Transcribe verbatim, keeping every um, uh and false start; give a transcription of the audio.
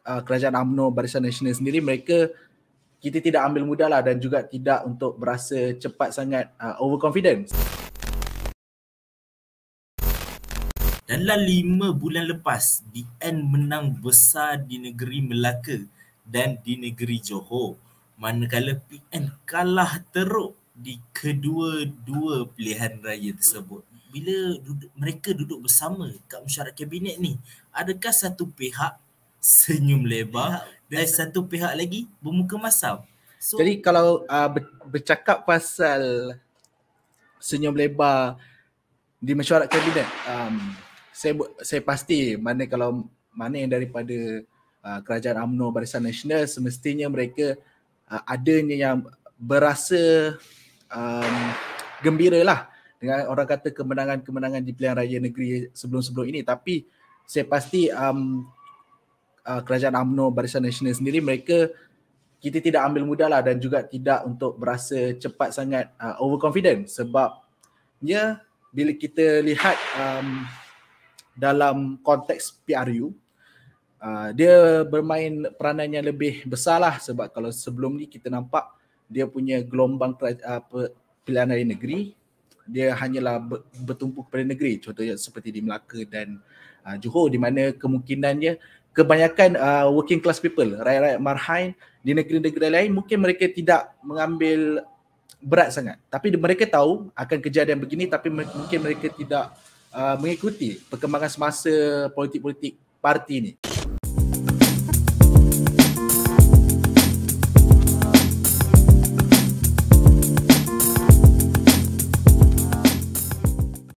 uh, kerajaan U M N O Barisan Nasional sendiri, mereka kita tidak ambil mudah lah dan juga tidak untuk berasa cepat sangat uh, overconfident. Dalam lima bulan lepas, B N menang besar di negeri Melaka dan di negeri Johor, manakala P N kalah teruk di kedua-dua pilihan raya tersebut. Bila duduk, mereka duduk bersama kat mesyuarat kabinet ni, adakah satu pihak senyum lebar dan satu pihak lagi bermuka masam? So, jadi kalau uh, bercakap pasal senyum lebar di mesyuarat kabinet, um, saya saya pasti mana kalau mana yang daripada uh, kerajaan U M N O Barisan Nasional, semestinya mereka uh, adanya yang berasa um, gembira lah dengan orang kata kemenangan-kemenangan di pilihan raya negeri sebelum-sebelum ini. Tapi saya pasti um, uh, kerajaan U M N O Barisan Nasional sendiri, mereka kita tidak ambil mudah lah dan juga tidak untuk berasa cepat sangat uh, overconfident, sebab ya bila kita lihat um, dalam konteks P R U, uh, dia bermain peranan yang lebih besar lah, sebab kalau sebelum ni kita nampak dia punya gelombang uh, pilihan raya negeri, dia hanyalah bertumpu kepada negeri, contohnya seperti di Melaka dan uh, Johor, di mana kemungkinannya kebanyakan uh, working class people, rakyat-rakyat marhain di negeri-negeri lain, mungkin mereka tidak mengambil berat sangat, tapi mereka tahu akan kejadian begini, tapi mungkin mereka tidak uh, mengikuti perkembangan semasa politik-politik parti ni.